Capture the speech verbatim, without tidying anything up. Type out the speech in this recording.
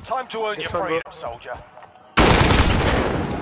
Time to earn This your one, bro. freedom, soldier.